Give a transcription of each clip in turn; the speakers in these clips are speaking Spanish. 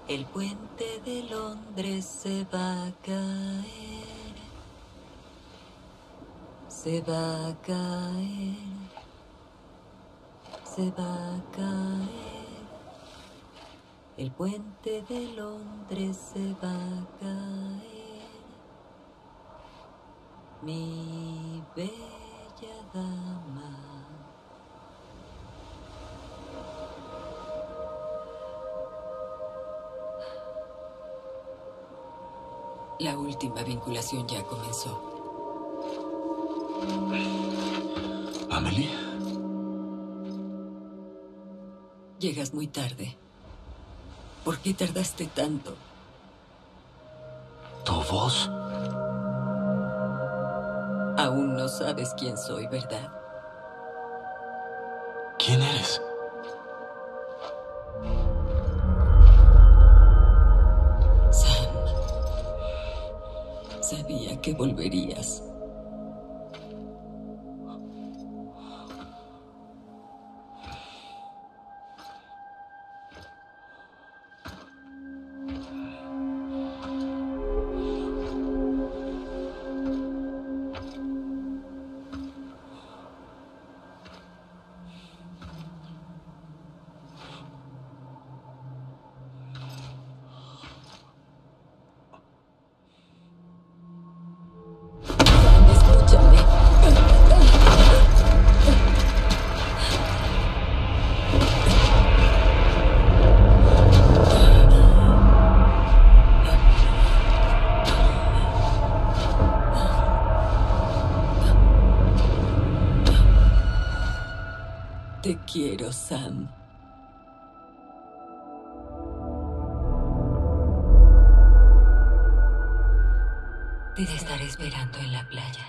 El puente de Londres se va a caer. Se va a caer. Se va a caer. El puente de Londres se va a caer. Mi bella dama. La última vinculación ya comenzó. ¿Amelie? Llegas muy tarde. ¿Por qué tardaste tanto? ¿Tu voz? Aún no sabes quién soy, ¿verdad? ¿Quién eres? Sam. Sabía que volverías. Sam, escúchame. Te quiero, Sam. Te estaré esperando en la playa.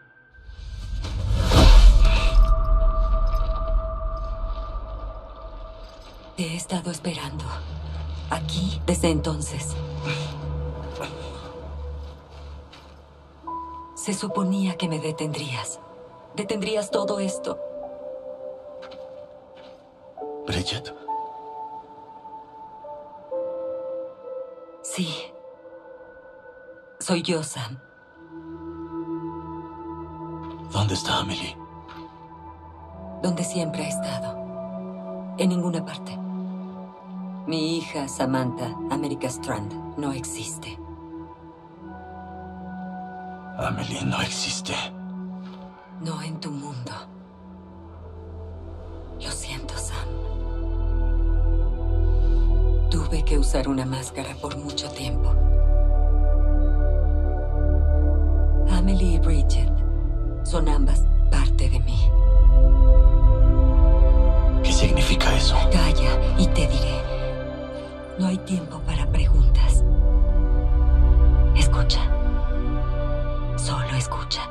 Te he estado esperando. Aquí desde entonces. Se suponía que me detendrías. Detendrías todo esto. ¿Bridget? Sí. Soy yo, Sam. ¿Dónde está Amelie? Donde siempre ha estado. En ninguna parte. Mi hija, Samantha America Strand, no existe. Amelie no existe. No en tu mundo. Lo siento, Sam. Tuve que usar una máscara por mucho tiempo. Amelie y Bridget son ambas parte de mí. ¿Qué significa eso? Calla y te diré. No hay tiempo para preguntas. Escucha. Solo escucha.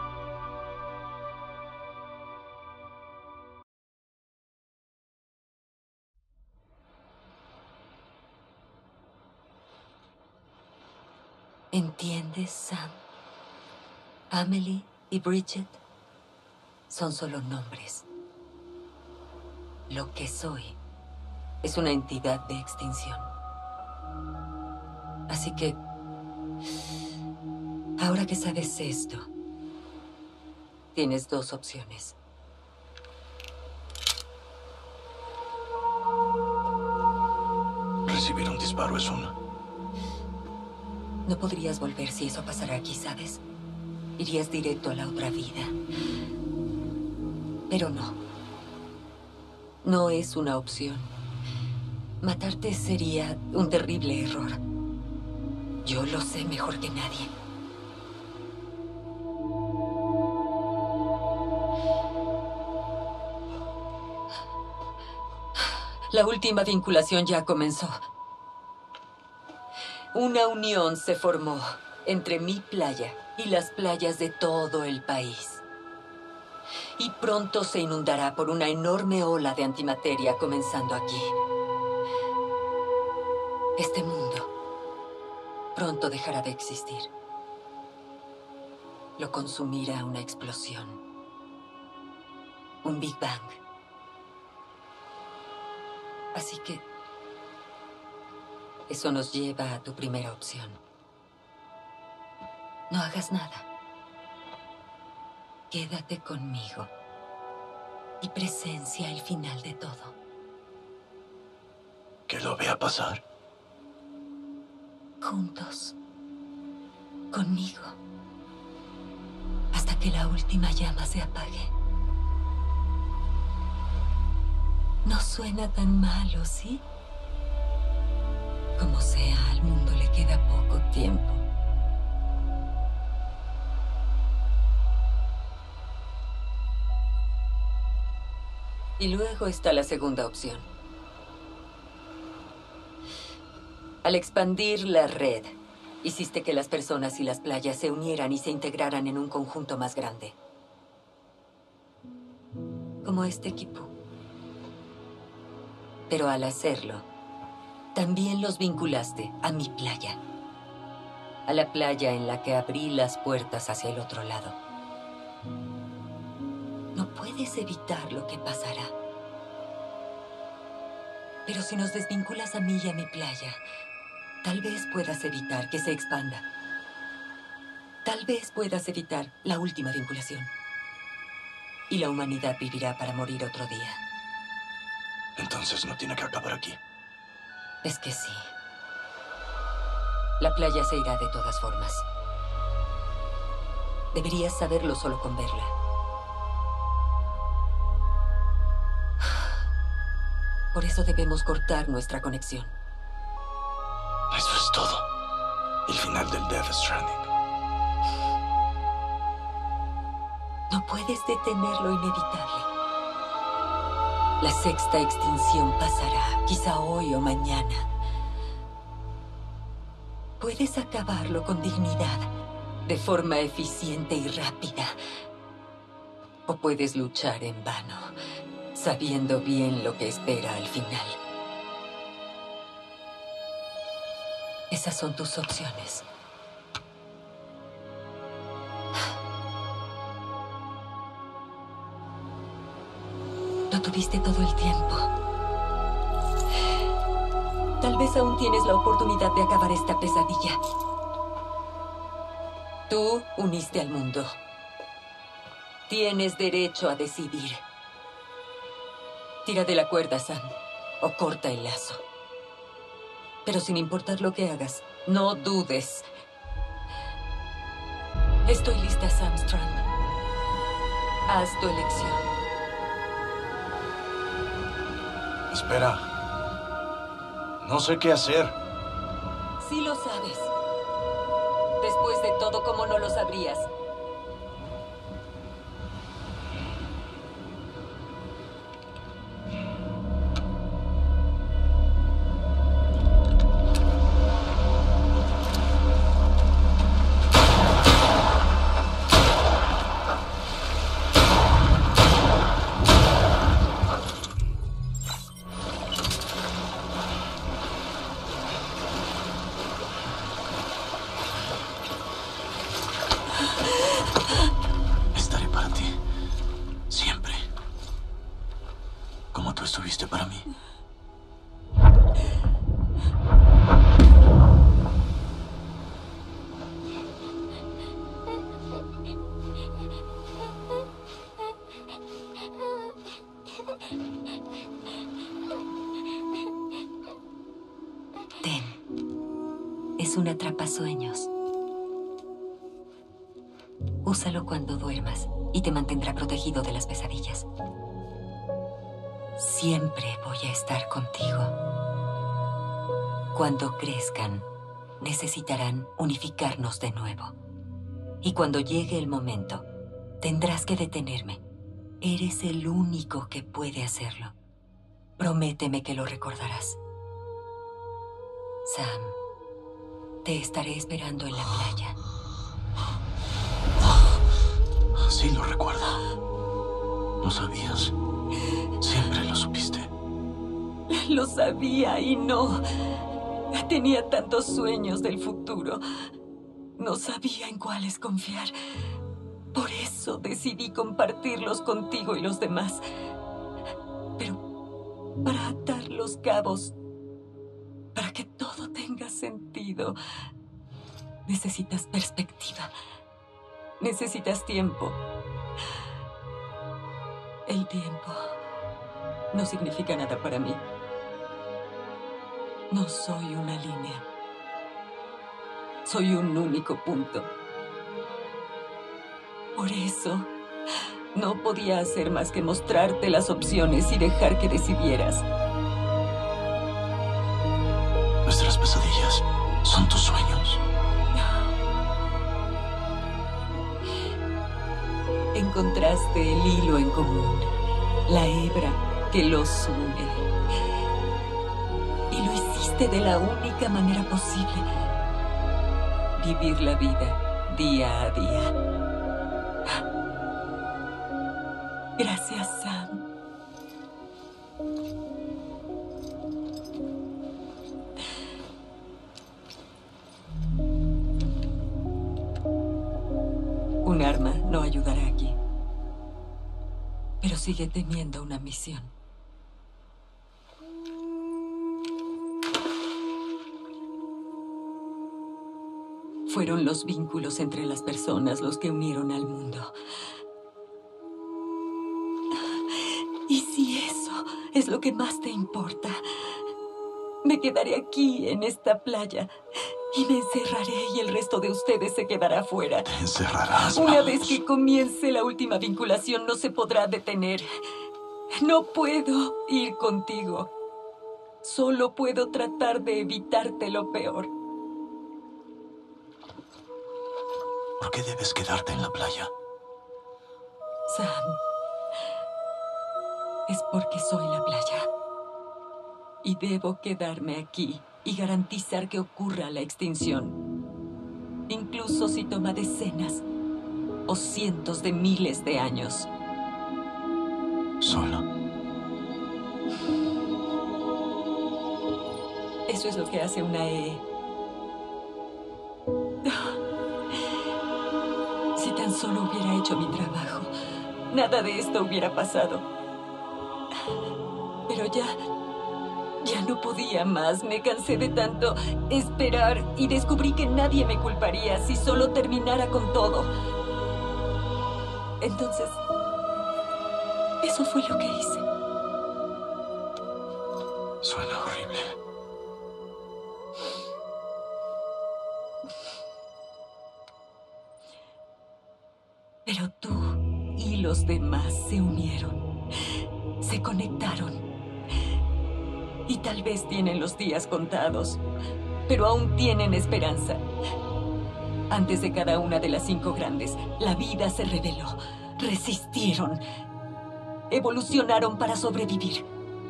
¿Entiendes, Sam? Amelie y Bridget son solo nombres. Lo que soy es una entidad de extinción. Así que, ahora que sabes esto, tienes dos opciones. Recibir un disparo es una. No podrías volver si eso pasara aquí, ¿sabes? Irías directo a la otra vida. Pero no. No es una opción. Matarte sería un terrible error. Yo lo sé mejor que nadie. La última vinculación ya comenzó. Una unión se formó entre mi playa y las playas de todo el país. Y pronto se inundará por una enorme ola de antimateria comenzando aquí. Este mundo pronto dejará de existir. Lo consumirá una explosión. Un Big Bang. Así que Eso nos lleva a tu primera opción. No hagas nada. Quédate conmigo y presencia el final de todo. ¿Que lo vea pasar? Juntos. Conmigo. Hasta que la última llama se apague. No suena tan malo, ¿sí? Como sea, al mundo le queda poco tiempo. Y luego está la segunda opción. Al expandir la red, hiciste que las personas y las playas se unieran y se integraran en un conjunto más grande. Como este equipo. Pero al hacerlo, también los vinculaste a mi playa. A la playa en la que abrí las puertas hacia el otro lado. No puedes evitar lo que pasará. Pero si nos desvinculas a mí y a mi playa, tal vez puedas evitar que se expanda. Tal vez puedas evitar la última vinculación. Y la humanidad vivirá para morir otro día. Entonces no tiene que acabar aquí. Es que sí. La playa se irá de todas formas. Deberías saberlo solo con verla. Por eso debemos cortar nuestra conexión. Eso es todo. El final del Death Stranding. No puedes detener lo inevitable. La sexta extinción pasará, quizá hoy o mañana. Puedes acabarlo con dignidad, de forma eficiente y rápida. O puedes luchar en vano, sabiendo bien lo que espera al final. Esas son tus opciones. Lo tuviste todo el tiempo. Tal vez aún tienes la oportunidad de acabar esta pesadilla. Tú uniste al mundo. Tienes derecho a decidir. Tira de la cuerda, Sam, o corta el lazo. Pero sin importar lo que hagas, no dudes. Estoy lista, Sam Strand. Haz tu elección. Espera. No sé qué hacer. Sí lo sabes. Después de todo, ¿cómo no lo sabrías? Estaré para ti. Siempre. Como tú estuviste para mí. Ten. Es un atrapasueños. Úsalo cuando duermas y te mantendrá protegido de las pesadillas. Siempre voy a estar contigo. Cuando crezcan, necesitarán unificarnos de nuevo. Y cuando llegue el momento, tendrás que detenerme. Eres el único que puede hacerlo. Prométeme que lo recordarás. Sam, te estaré esperando en la playa. Sí, lo recuerdo. Lo sabías. Siempre lo supiste. Lo sabía y no. Tenía tantos sueños del futuro. No sabía en cuáles confiar. Por eso decidí compartirlos contigo y los demás. Pero para atar los cabos, para que todo tenga tenga sentido. Necesitas perspectiva. Necesitas tiempo. El tiempo no significa nada para mí. No soy una línea. Soy un único punto. Por eso, no podía hacer más que mostrarte las opciones y dejar que decidieras. Nuestras pesadillas son tus sueños. Encontraste el hilo en común, la hebra que los une. Y lo hiciste de la única manera posible. Vivir la vida día a día. Gracias, Sam. Un arma no ayudará aquí. Pero sigue teniendo una misión. Fueron los vínculos entre las personas los que unieron al mundo. Y si eso es lo que más te importa, me quedaré aquí en esta playa y me encerraré y el resto de ustedes se quedará fuera. Te encerrarás. Una vez que comience la última vinculación, no se podrá detener. No puedo ir contigo. Solo puedo tratar de evitarte lo peor. ¿Por qué debes quedarte en la playa? Sam, es porque soy la playa. Y debo quedarme aquí y garantizar que ocurra la extinción. Incluso si toma decenas o cientos de miles de años. Sola. Eso es lo que hace una Si tan solo hubiera hecho mi trabajo, nada de esto hubiera pasado. Pero ya no podía más. Me cansé de tanto esperar y descubrí que nadie me culparía si solo terminara con todo. Entonces, eso fue lo que hice. Suena horrible. Pero tú y los demás se unieron, se conectaron. Y tal vez tienen los días contados, pero aún tienen esperanza. Antes de cada una de las 5 grandes, la vida se rebeló, resistieron, evolucionaron para sobrevivir.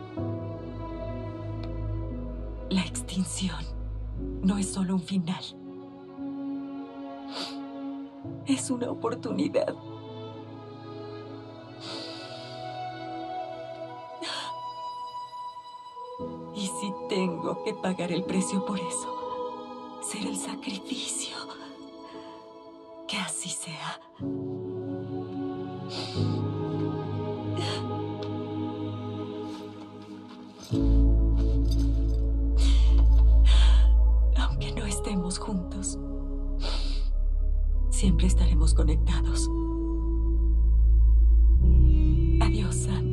La extinción no es solo un final. Es una oportunidad. Y si tengo que pagar el precio por eso, será el sacrificio. Que así sea. Aunque no estemos juntos, siempre estaremos conectados. Adiós, Sam.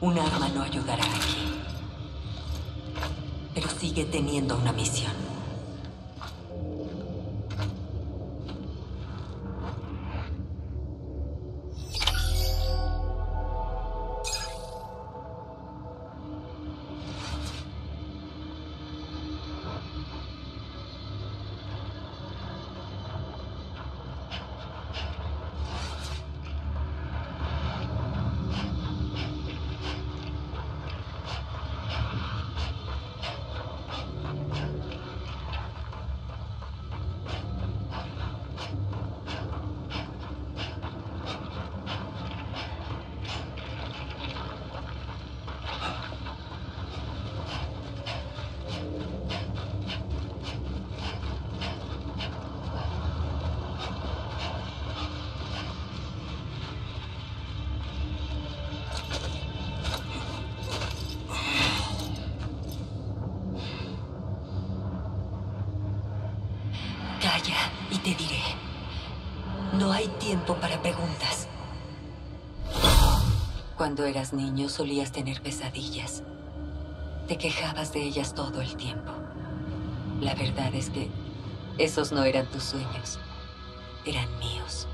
Un arma no ayudará aquí. Pero sigue teniendo una misión. Calla y te diré. No hay tiempo para preguntas. Cuando eras niño solías tener pesadillas. Te quejabas de ellas todo el tiempo. La verdad es que esos no eran tus sueños. Eran míos.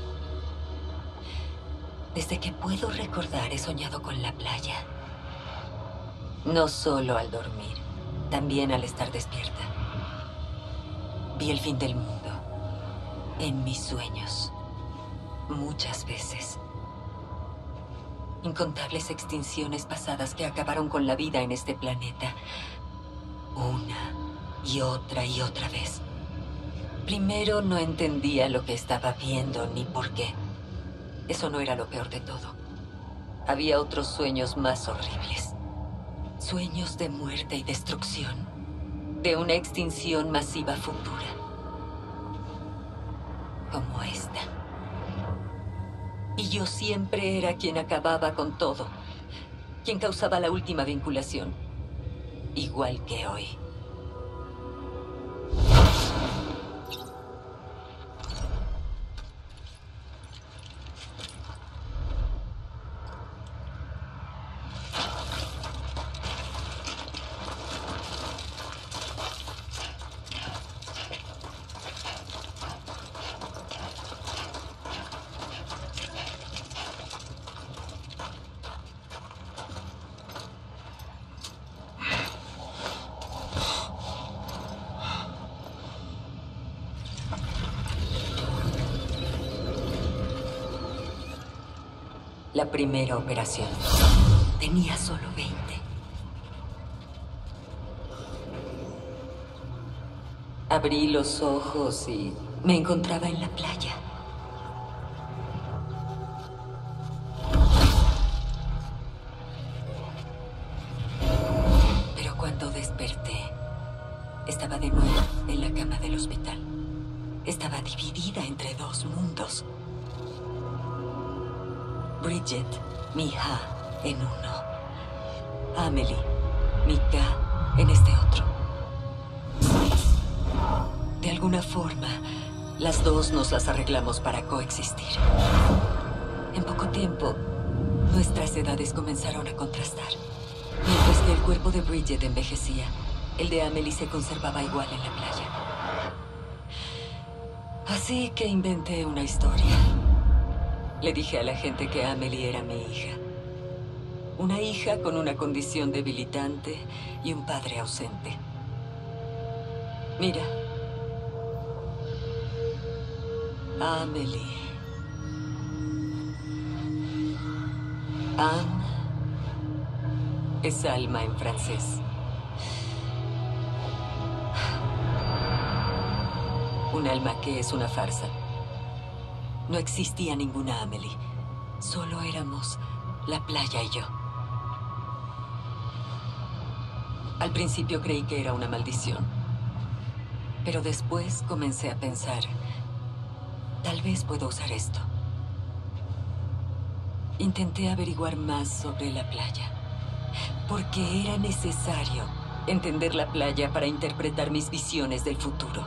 Desde que puedo recordar he soñado con la playa. No solo al dormir, también al estar despierta. Vi el fin del mundo. En mis sueños. Muchas veces. Incontables extinciones pasadas que acabaron con la vida en este planeta. Una y otra vez. Primero no entendía lo que estaba viendo ni por qué. Eso no era lo peor de todo. Había otros sueños más horribles. Sueños de muerte y destrucción. De una extinción masiva futura. Como esta. Y yo siempre era quien acababa con todo. Quien causaba la última vinculación. Igual que hoy. La primera operación. Tenía solo 20. Abrí los ojos y me encontraba en la playa. Pero cuando desperté, estaba de nuevo en la cama del hospital. Estaba dividida entre dos mundos. Bridget, mi hija, en uno. Amelie, mi Ka, en este otro. De alguna forma, las dos nos las arreglamos para coexistir. En poco tiempo, nuestras edades comenzaron a contrastar. Mientras que el cuerpo de Bridget envejecía, el de Amelie se conservaba igual en la playa. Así que inventé una historia. Le dije a la gente que Amelie era mi hija. Una hija con una condición debilitante y un padre ausente. Mira. Amelie. Âme es alma en francés. Un alma que es una farsa. No existía ninguna Amelie. Solo éramos la playa y yo. Al principio creí que era una maldición. Pero después comencé a pensar, tal vez puedo usar esto. Intenté averiguar más sobre la playa. Porque era necesario entender la playa para interpretar mis visiones del futuro.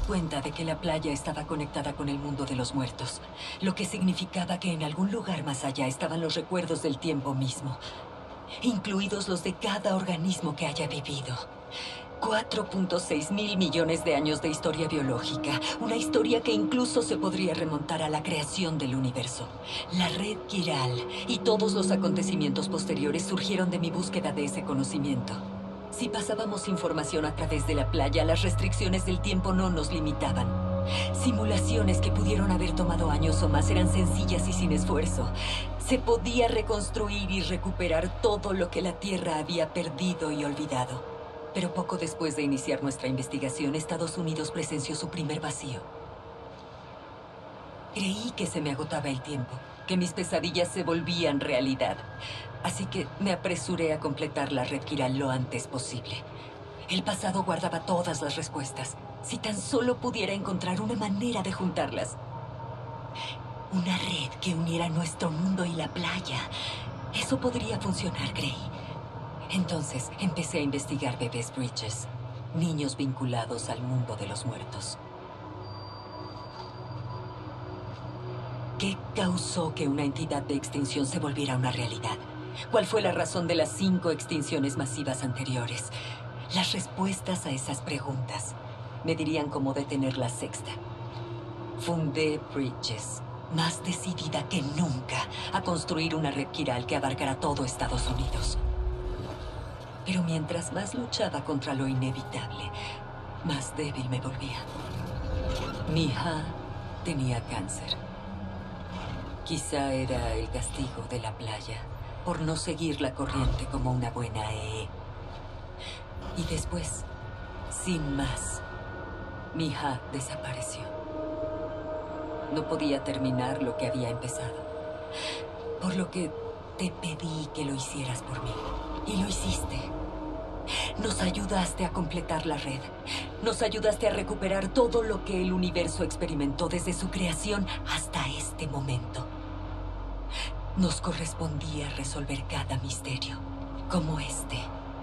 cuenta de que la playa estaba conectada con el mundo de los muertos, lo que significaba que en algún lugar más allá estaban los recuerdos del tiempo mismo, incluidos los de cada organismo que haya vivido. 4.6 mil millones de años de historia biológica, una historia que incluso se podría remontar a la creación del universo. La red quiral y todos los acontecimientos posteriores surgieron de mi búsqueda de ese conocimiento. Si pasábamos información a través de la playa, las restricciones del tiempo no nos limitaban. Simulaciones que pudieron haber tomado años o más eran sencillas y sin esfuerzo. Se podía reconstruir y recuperar todo lo que la Tierra había perdido y olvidado. Pero poco después de iniciar nuestra investigación, Estados Unidos presenció su primer vacío. Creí que se me agotaba el tiempo, que mis pesadillas se volvían realidad. Así que me apresuré a completar la red quiral lo antes posible. El pasado guardaba todas las respuestas. Si tan solo pudiera encontrar una manera de juntarlas. Una red que uniera nuestro mundo y la playa. Eso podría funcionar, creí. Entonces empecé a investigar bebés Bridges, niños vinculados al mundo de los muertos. ¿Qué causó que una entidad de extinción se volviera una realidad? ¿Cuál fue la razón de las 5 extinciones masivas anteriores? Las respuestas a esas preguntas me dirían cómo detener la sexta. Fundé Bridges, más decidida que nunca a construir una red quiral que abarcara todo Estados Unidos. Pero mientras más luchaba contra lo inevitable, más débil me volvía. Mi hija tenía cáncer. Quizá era el castigo de la playa por no seguir la corriente como una buena EE. Y después, sin más, mi hija desapareció. No podía terminar lo que había empezado. Por lo que te pedí que lo hicieras por mí. Y lo hiciste. Nos ayudaste a completar la red. Nos ayudaste a recuperar todo lo que el universo experimentó desde su creación hasta este momento. Nos correspondía resolver cada misterio, como este.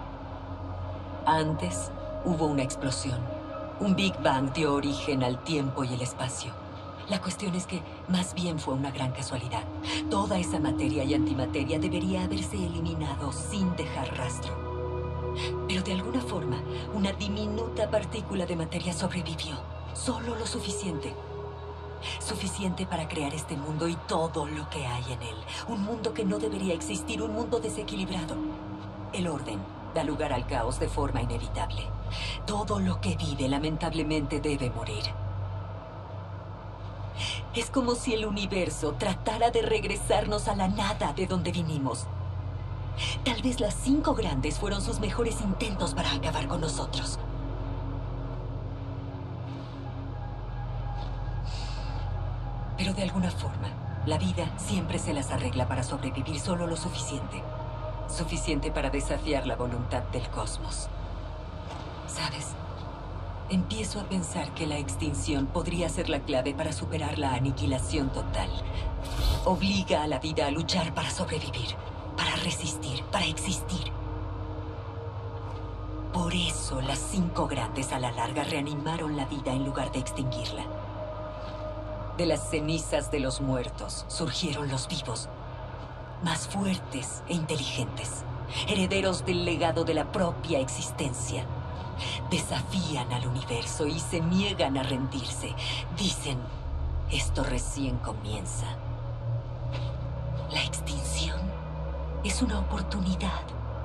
Antes hubo una explosión. Un Big Bang dio origen al tiempo y el espacio. La cuestión es que más bien fue una gran casualidad. Toda esa materia y antimateria debería haberse eliminado sin dejar rastro. Pero de alguna forma, una diminuta partícula de materia sobrevivió. Solo lo suficiente. Suficiente para crear este mundo y todo lo que hay en él. Un mundo que no debería existir, un mundo desequilibrado. El orden da lugar al caos de forma inevitable. Todo lo que vive, lamentablemente, debe morir. Es como si el universo tratara de regresarnos a la nada de donde vinimos. Tal vez las 5 grandes fueron sus mejores intentos para acabar con nosotros. Pero de alguna forma, la vida siempre se las arregla para sobrevivir solo lo suficiente. Suficiente para desafiar la voluntad del cosmos. ¿Sabes? Empiezo a pensar que la extinción podría ser la clave para superar la aniquilación total. Obliga a la vida a luchar para sobrevivir. Para resistir, para existir. Por eso las 5 grandes a la larga reanimaron la vida en lugar de extinguirla. De las cenizas de los muertos surgieron los vivos, más fuertes e inteligentes, herederos del legado de la propia existencia. Desafían al universo y se niegan a rendirse. Dicen, esto recién comienza. La extinción es una oportunidad.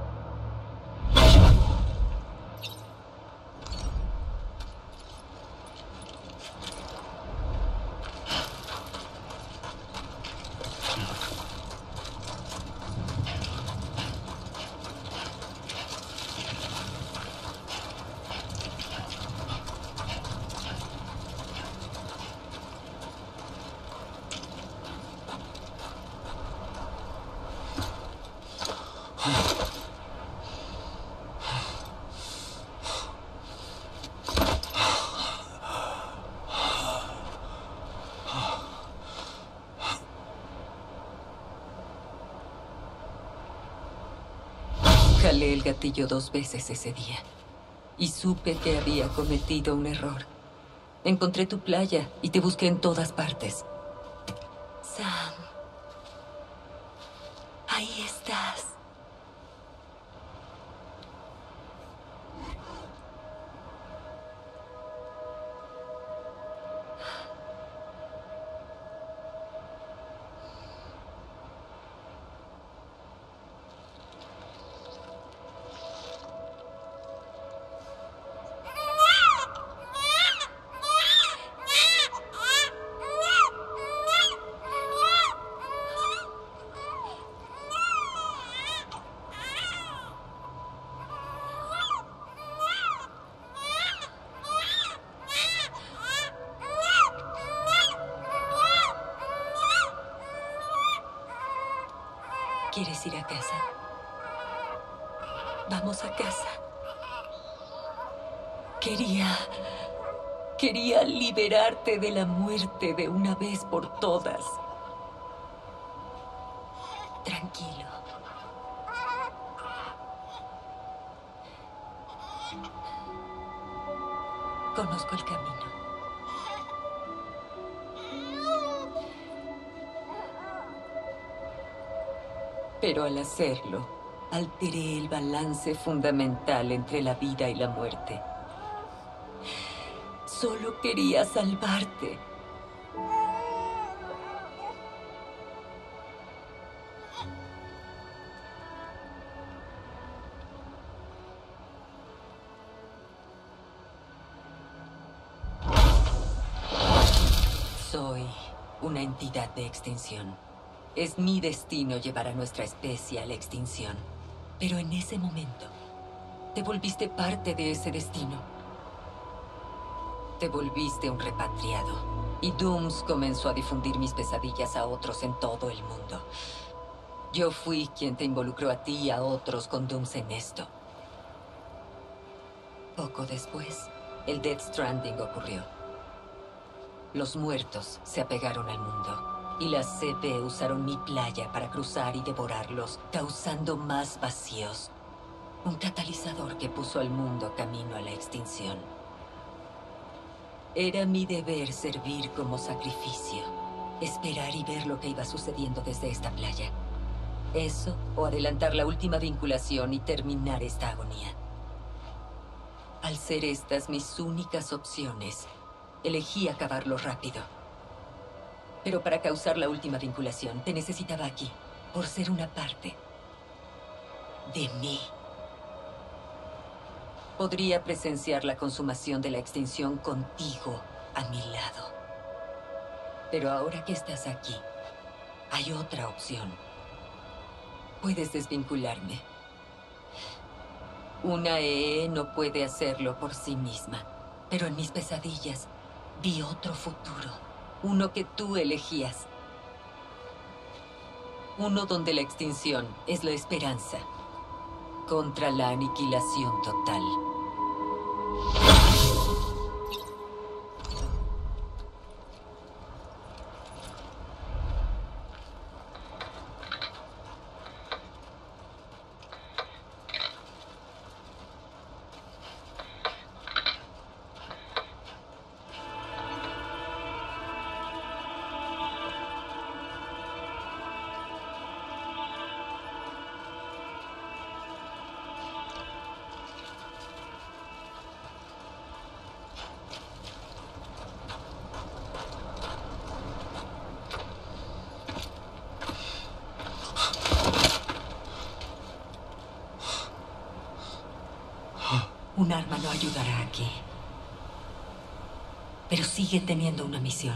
Jalé el gatillo 2 veces ese día y supe que había cometido un error. Encontré tu playa y te busqué en todas partes. Sam. Ahí estás. ¿Quieres ir a casa? Vamos a casa. Quería liberarte de la muerte de una vez por todas. Tranquilo. Conozco el camino. Pero al hacerlo, alteré el balance fundamental entre la vida y la muerte. Solo quería salvarte. Soy una entidad de extinción. Es mi destino llevar a nuestra especie a la extinción. Pero en ese momento, te volviste parte de ese destino. Te volviste un repatriado. Y Dooms comenzó a difundir mis pesadillas a otros en todo el mundo. Yo fui quien te involucró a ti y a otros con Dooms en esto. Poco después, el Death Stranding ocurrió. Los muertos se apegaron al mundo. Y las CP usaron mi playa para cruzar y devorarlos, causando más vacíos. Un catalizador que puso al mundo camino a la extinción. Era mi deber servir como sacrificio. Esperar y ver lo que iba sucediendo desde esta playa. Eso, o adelantar la última vinculación y terminar esta agonía. Al ser estas mis únicas opciones, elegí acabarlo rápido. Pero para causar la última vinculación, te necesitaba aquí, por ser una parte de mí. Podría presenciar la consumación de la extinción contigo a mi lado. Pero ahora que estás aquí, hay otra opción. Puedes desvincularme. Una EE no puede hacerlo por sí misma, pero en mis pesadillas vi otro futuro. Uno que tú elegías. Uno donde la extinción es la esperanza contra la aniquilación total. Un arma no ayudará aquí. Pero sigue teniendo una misión.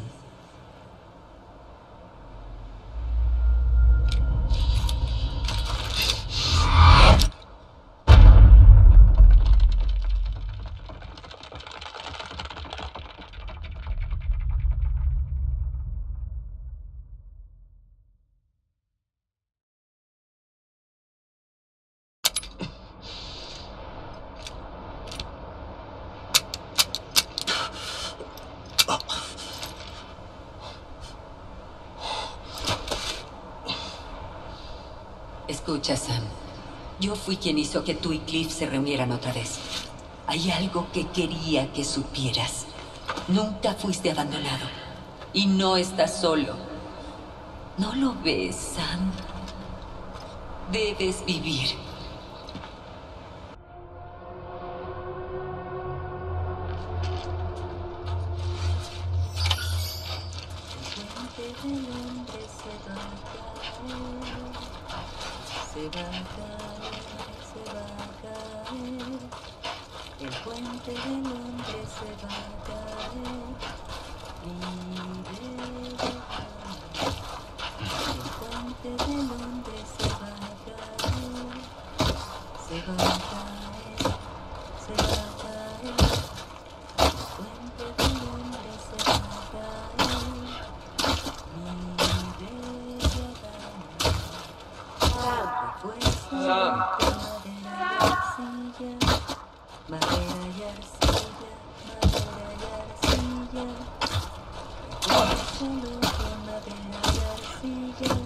Escucha, Sam. Yo fui quien hizo que tú y Cliff se reunieran otra vez. Hay algo que quería que supieras. Nunca fuiste abandonado. Y no estás solo. ¿No lo ves, Sam? Debes vivir. El puente del hombre se va a caer. El puente del hombre se va a caer. Se va a caer. Se va a caer. El puente del hombre se va a caer. Madera y arcilla, madera y arcilla. Solo con madera y arcilla.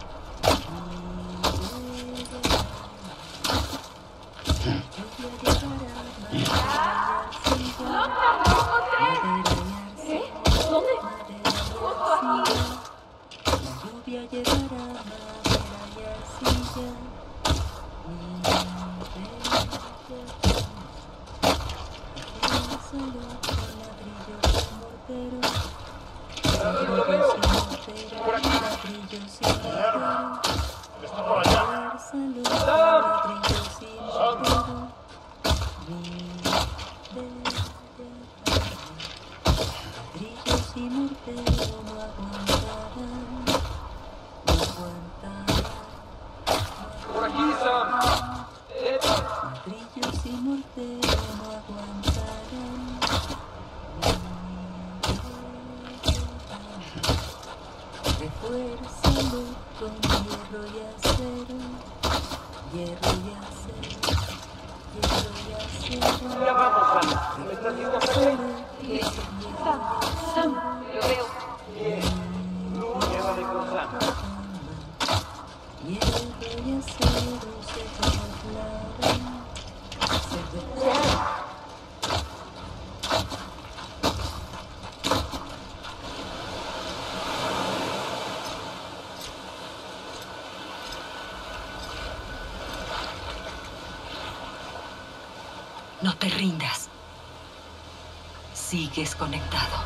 Lluvia llegará, madera y arcilla. Madera y arcilla. ¿Dónde? Madera y arcilla. La lluvia llegará, madera y arcilla. Solo con ladrillos y mortero. Lo veo. Por aquí. Ladrillos y mortero. Está por allá. Solo con ladrillos y mortero. Ladrillos y mortero no aguantarán. No aguantarán. Por aquí, Sam. Ladrillos y mortero no aguantarán. Refuérzalo con hierro y acero. Hierro y acero. Hierro y acero. Ya vamos, Sam. ¿Me estás viendo hasta aquí? Sam, Lo veo. Bien. Tú llévame con Sam. hierro y acero se doblarán. Se doblarán. No te rindas. Sigues conectado.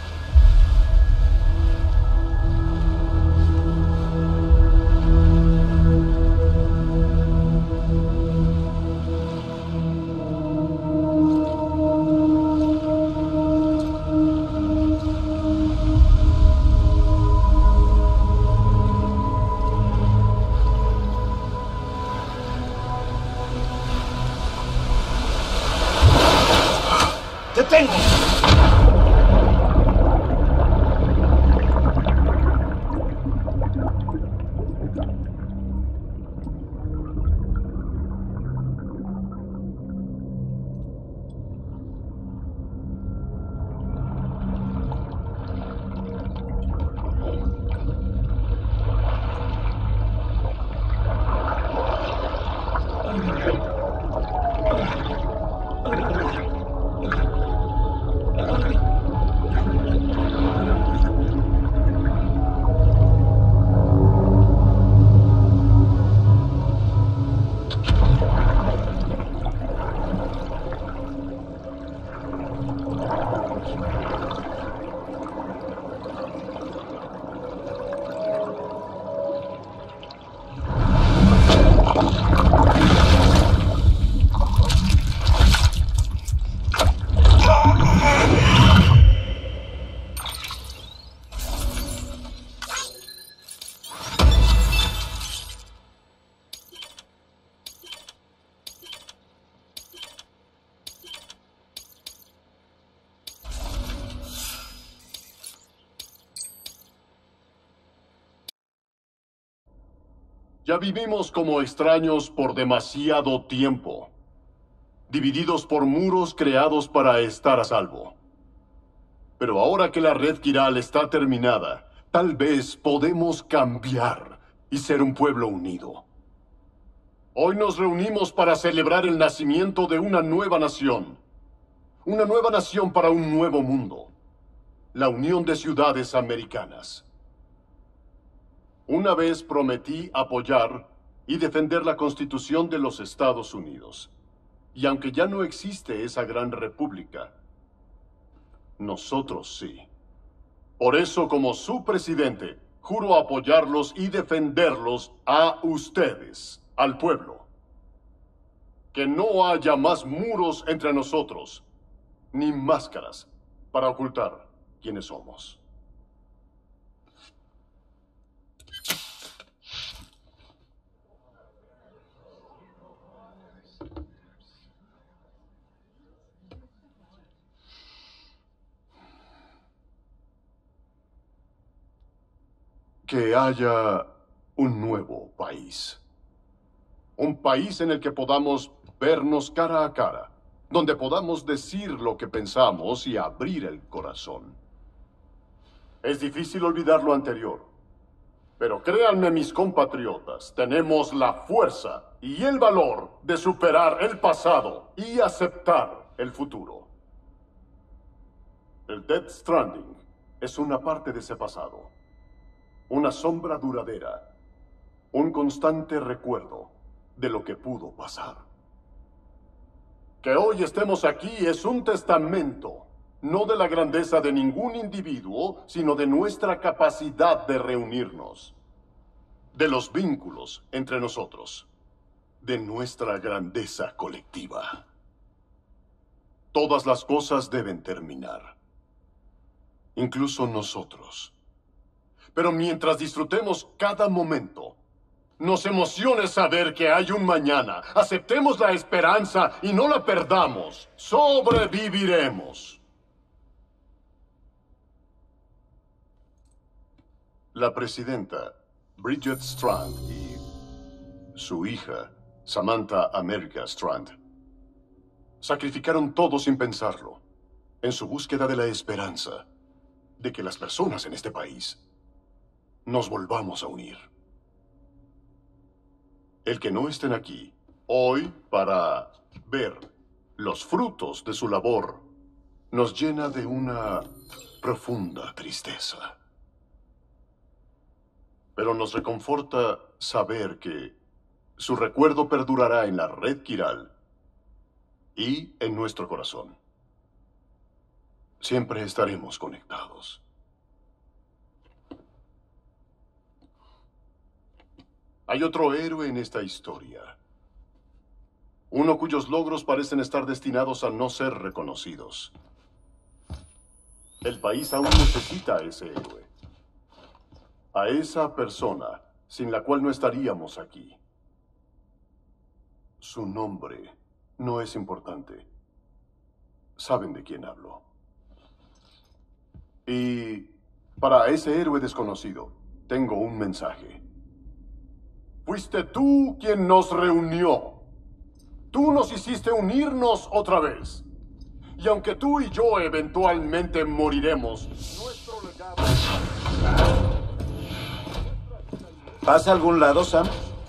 ¡Te tengo! Ya vivimos como extraños por demasiado tiempo, divididos por muros creados para estar a salvo. Pero ahora que la red quiral está terminada, tal vez podemos cambiar y ser un pueblo unido. Hoy nos reunimos para celebrar el nacimiento de una nueva nación. Una nueva nación para un nuevo mundo. la Unión de Ciudades Americanas. Una vez prometí apoyar y defender la Constitución de los Estados Unidos. Y aunque ya no existe esa gran república, nosotros sí. Por eso, como su presidente, juro apoyarlos y defenderlos a ustedes, al pueblo. Que no haya más muros entre nosotros, ni máscaras para ocultar quiénes somos. Que haya un nuevo país. Un país en el que podamos vernos cara a cara, donde podamos decir lo que pensamos y abrir el corazón. Es difícil olvidar lo anterior, pero créanme, mis compatriotas, tenemos la fuerza y el valor de superar el pasado y aceptar el futuro. El Death Stranding es una parte de ese pasado. Una sombra duradera, un constante recuerdo de lo que pudo pasar. Que hoy estemos aquí es un testamento, no de la grandeza de ningún individuo, sino de nuestra capacidad de reunirnos, de los vínculos entre nosotros, de nuestra grandeza colectiva. Todas las cosas deben terminar, incluso nosotros. Pero mientras disfrutemos cada momento, nos emocione saber que hay un mañana. Aceptemos la esperanza y no la perdamos. Sobreviviremos. La presidenta, Bridget Strand, y su hija, Samantha America Strand, sacrificaron todo sin pensarlo, en su búsqueda de la esperanza de que las personas en este país nos volvamos a unir. El que no estén aquí hoy para ver los frutos de su labor nos llena de una profunda tristeza. Pero nos reconforta saber que su recuerdo perdurará en la Red Quiral y en nuestro corazón. Siempre estaremos conectados. Hay otro héroe en esta historia. Uno cuyos logros parecen estar destinados a no ser reconocidos. El país aún necesita a ese héroe. A esa persona sin la cual no estaríamos aquí. Su nombre no es importante. Saben de quién hablo. Y para ese héroe desconocido, tengo un mensaje. Fuiste tú quien nos reunió. Tú nos hiciste unirnos otra vez. Y aunque tú y yo eventualmente moriremos, nuestro legado... ¿Vas a algún lado, Sam?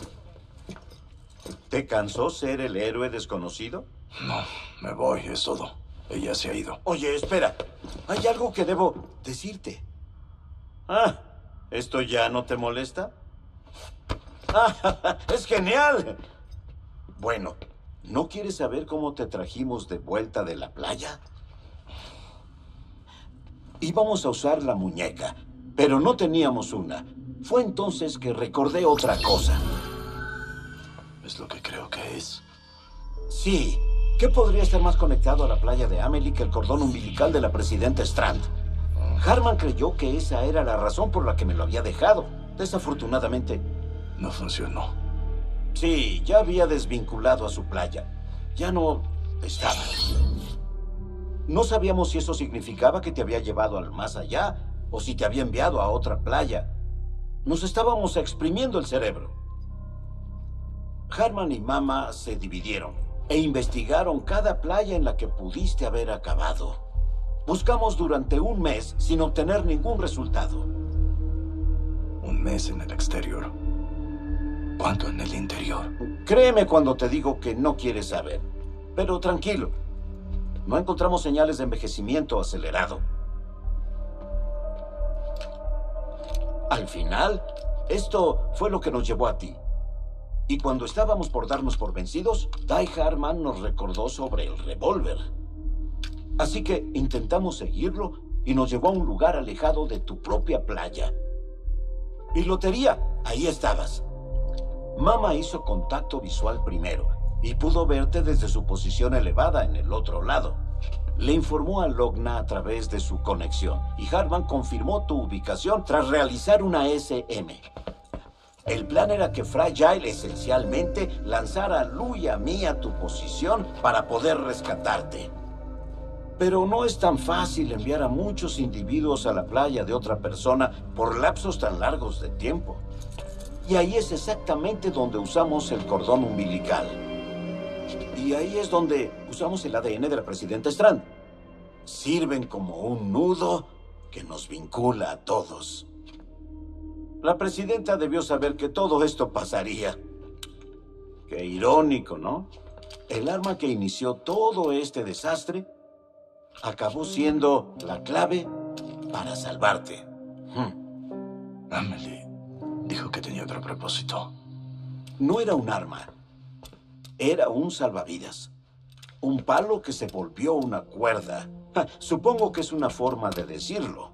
¿Te cansó ser el héroe desconocido? No, me voy, es todo. Ella se ha ido. Oye, espera. Hay algo que debo decirte. Ah, ¿esto ya no te molesta? ¡Ah, es genial! Bueno, ¿no quieres saber cómo te trajimos de vuelta de la playa? Íbamos a usar la muñeca, pero no teníamos una. Fue entonces que recordé otra cosa. Es lo que creo que es. Sí. ¿Qué podría estar más conectado a la playa de Amelie que el cordón umbilical de la presidenta Strand? Harman creyó que esa era la razón por la que me lo había dejado. Desafortunadamente... no funcionó. Sí, ya había desvinculado a su playa. Ya no estaba. No sabíamos si eso significaba que te había llevado al más allá o si te había enviado a otra playa. Nos estábamos exprimiendo el cerebro. Harman y Mama se dividieron e investigaron cada playa en la que pudiste haber acabado. Buscamos durante un mes sin obtener ningún resultado. Un mes en el exterior. ¿Cuánto en el interior? Créeme cuando te digo que no quieres saber. Pero tranquilo. No encontramos señales de envejecimiento acelerado. Al final, esto fue lo que nos llevó a ti. Y cuando estábamos por darnos por vencidos, Die Harman nos recordó sobre el revólver. Así que intentamos seguirlo y nos llevó a un lugar alejado de tu propia playa. Y lotería, ahí estabas. Mama hizo contacto visual primero y pudo verte desde su posición elevada en el otro lado. Le informó a Logna a través de su conexión y Harman confirmó tu ubicación tras realizar una SM. El plan era que Fragile esencialmente lanzara a Lou y a mí a tu posición para poder rescatarte. Pero no es tan fácil enviar a muchos individuos a la playa de otra persona por lapsos tan largos de tiempo. Y ahí es exactamente donde usamos el cordón umbilical. Y ahí es donde usamos el ADN de la presidenta Strand. Sirven como un nudo que nos vincula a todos. La presidenta debió saber que todo esto pasaría. Qué irónico, ¿no? El arma que inició todo este desastre acabó siendo la clave para salvarte. Amelie dijo que tenía otro propósito. No era un arma. Era un salvavidas. Un palo que se volvió una cuerda. Supongo que es una forma de decirlo.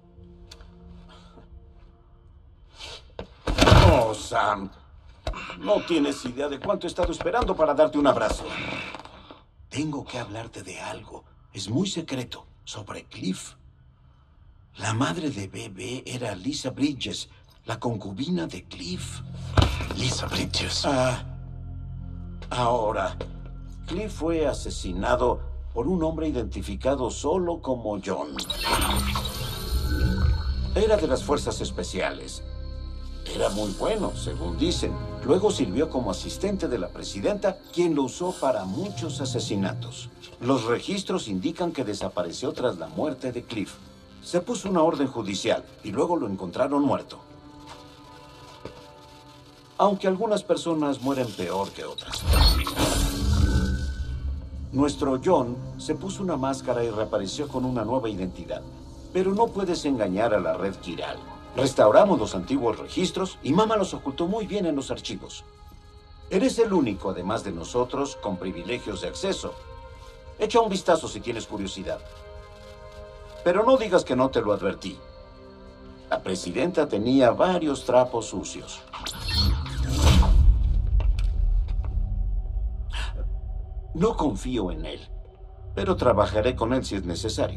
Oh, Sam. No tienes idea de cuánto he estado esperando para darte un abrazo. Tengo que hablarte de algo. Es muy secreto. Sobre Cliff. La madre de Bebé era Lisa Bridges, la concubina de Cliff. Lisa Bridges. Ahora, Cliff fue asesinado por un hombre identificado solo como John. Era de las fuerzas especiales. Era muy bueno, según dicen. Luego sirvió como asistente de la presidenta, quien lo usó para muchos asesinatos. Los registros indican que desapareció tras la muerte de Cliff. Se puso una orden judicial y luego lo encontraron muerto. Aunque algunas personas mueren peor que otras. Nuestro John se puso una máscara y reapareció con una nueva identidad. Pero no puedes engañar a la red Kiral. Restauramos los antiguos registros y Mama los ocultó muy bien en los archivos. Eres el único, además de nosotros, con privilegios de acceso. Echa un vistazo si tienes curiosidad. Pero no digas que no te lo advertí. La presidenta tenía varios trapos sucios. No confío en él, pero trabajaré con él si es necesario.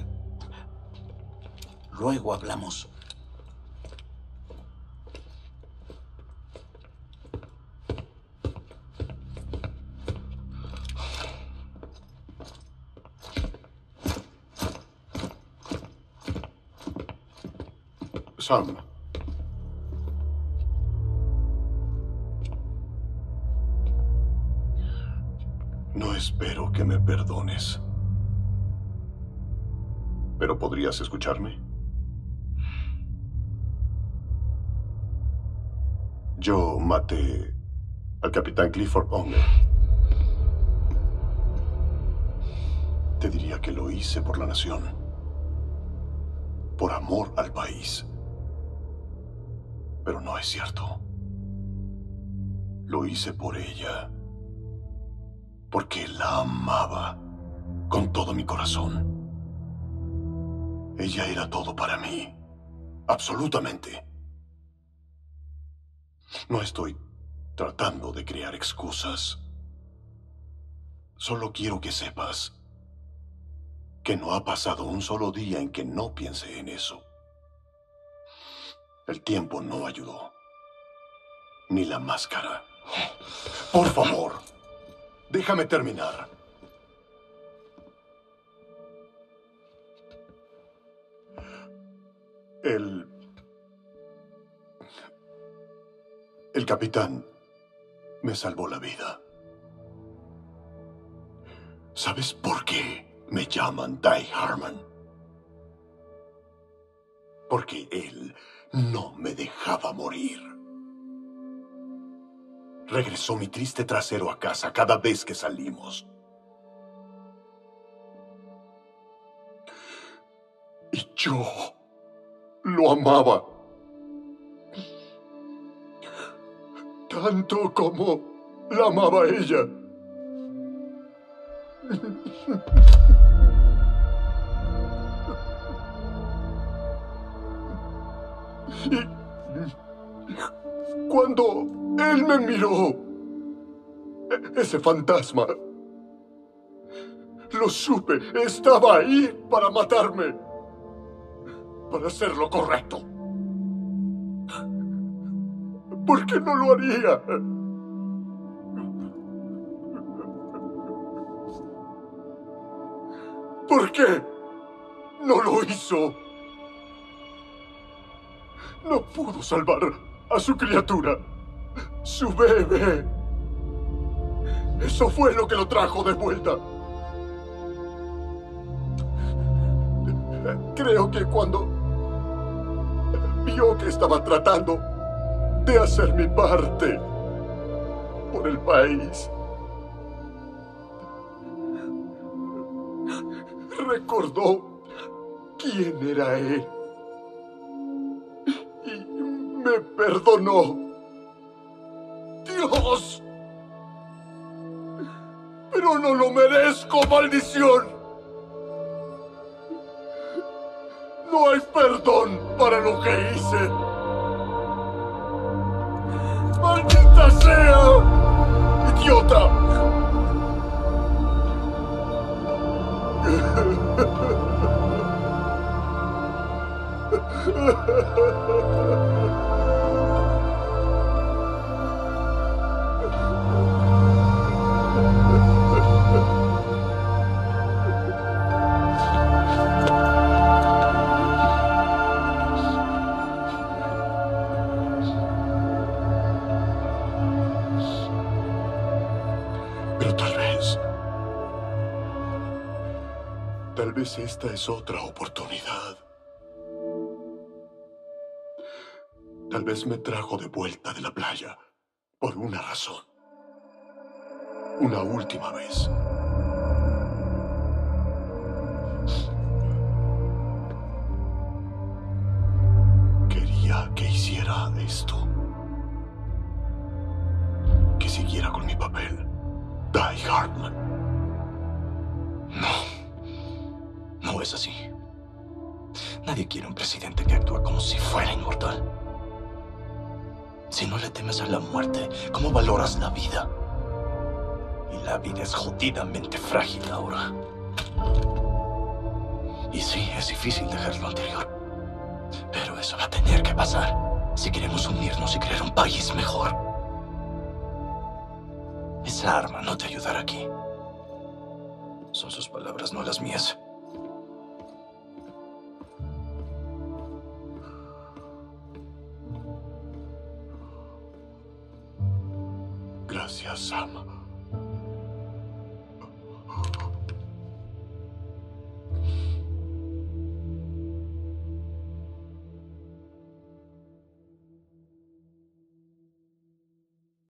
Luego hablamos. Sam. No espero que me perdones. ¿Pero podrías escucharme? Yo maté al capitán Clifford Unger. Te diría que lo hice por la nación. Por amor al país. Pero no es cierto. Lo hice por ella. Porque la amaba con todo mi corazón. Ella era todo para mí. Absolutamente. No estoy tratando de crear excusas. Solo quiero que sepas que no ha pasado un solo día en que no piense en eso. El tiempo no ayudó. Ni la máscara. Por favor, déjame terminar. El capitán me salvó la vida. ¿Sabes por qué me llaman Die Harman? Porque él no me dejaba morir. Regresó mi triste trasero a casa cada vez que salimos. Y yo lo amaba. tanto como la amaba ella. Y cuando él me miró, ese fantasma, lo supe, estaba ahí para matarme, para hacer lo correcto. ¿Por qué no lo haría? ¿Por qué no lo hizo? No pudo salvar a su criatura, su bebé. Eso fue lo que lo trajo de vuelta. Creo que cuando vio que estaba tratando de hacer mi parte por el país, recordó quién era él y me perdonó. ¡Dios! Pero no lo merezco, maldición. No hay perdón para lo que hice. ¡Maldita sea! ¡Idiota! Pero tal vez esta es otra oportunidad. Tal vez me trajo de vuelta de la playa por una razón. Una última vez. Quería que hiciera esto. Que siguiera con mi papel. Die Hartman. No es así. Nadie quiere un presidente que actúa como si fuera inmortal. Si no le temes a la muerte, ¿cómo valoras la vida? Y la vida es jodidamente frágil ahora. Y sí, es difícil dejar lo anterior. Pero eso va a tener que pasar si queremos unirnos y crear un país mejor. Esa arma no te ayudará aquí. Son sus palabras, no las mías. Gracias, Sam.